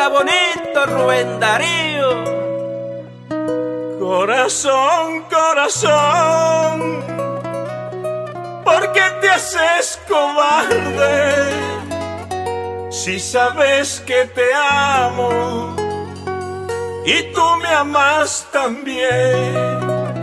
está bonito, Rubén Darío. Corazón, corazón, ¿por qué te haces cobarde? Si sabes que te amo y tú me amas también.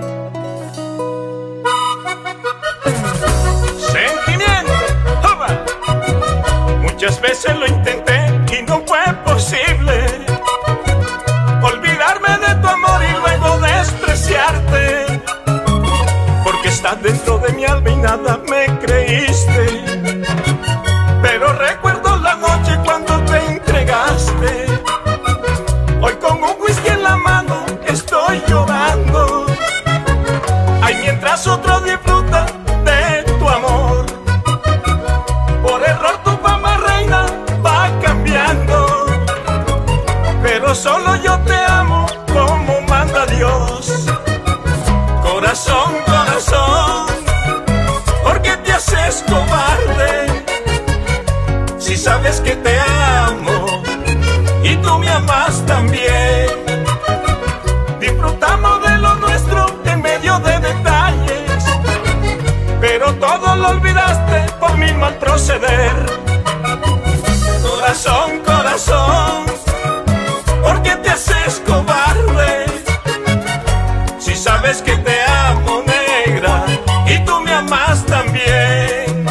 Sentimiento, ¡oba! Muchas veces lo intenté y no fue posible olvidarme de tu amor y luego despreciarte, porque estás dentro de mi alma y nada me creíste. Pero recuerdo la noche cuando te entregaste. Hoy con un whisky en la mano estoy llorando. Ay, mientras otro disfruta de tu amor. Por error tu fama reina va cambiando, pero solo yo te amo como manda Dios. Corazón, corazón, ¿por qué te haces cobarde? Si sabes que te amo y tú me amas también. Disfrutamos de lo nuestro en medio de detalles, pero todo lo olvidaste por mi mal proceder. Corazón, corazón, ¿por qué te haces cobarde? Si sabes que te amo, negra, y tú me amas también.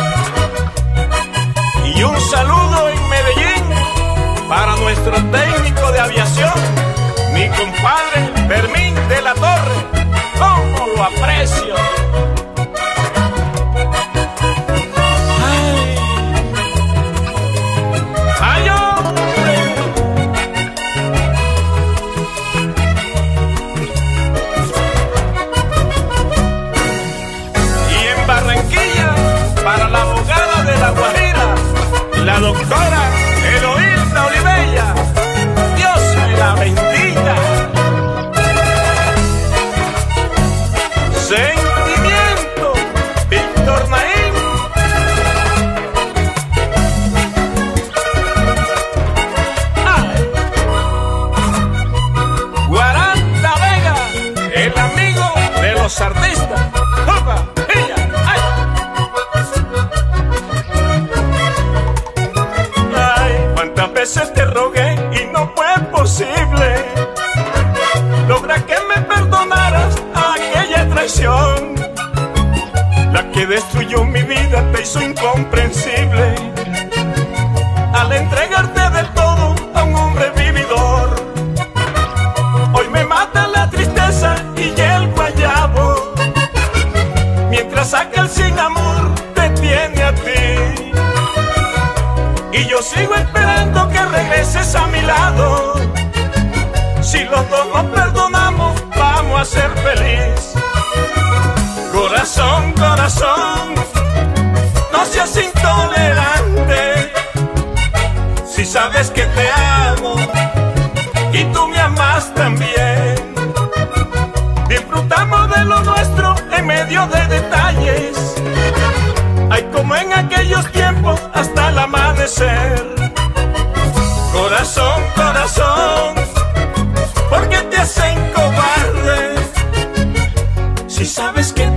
Y un saludo en Medellín para nuestro técnico de aviación, mi compadre Fermín de la Torre. ¡Cómo lo aprecio! ¡Ay, hombre! Y en Barranquilla, para la abogada de La Guajira, la doctora Eloísa Olivella, Dios me la bendiga. Sentimiento, Víctor Naim. Guaranda Vega, el amigo de los artistas. ¡Opa! ¡Ella! ¡Ay! Ay, cuántas veces te rogué y no fue posible lograr que me perdonaras aquella traición, la que destruyó mi vida, te hizo incomprensible al entregarte del todo a un hombre vividor. Hoy me mata la tristeza y el guayabo, mientras aquel sin amor te tiene a ti. Y yo sigo esperando que regreses a mi lado. Si los dos nos perdonamos, vamos a ser felices. Corazón, corazón, no seas intolerante. Si sabes que te amo y tú me amas también. Disfrutamos de lo nuestro en medio de detalles. Ay, como en aquellos tiempos hasta el amanecer. Corazón, corazón, ¿por qué te hacen cobarde? Si sabes que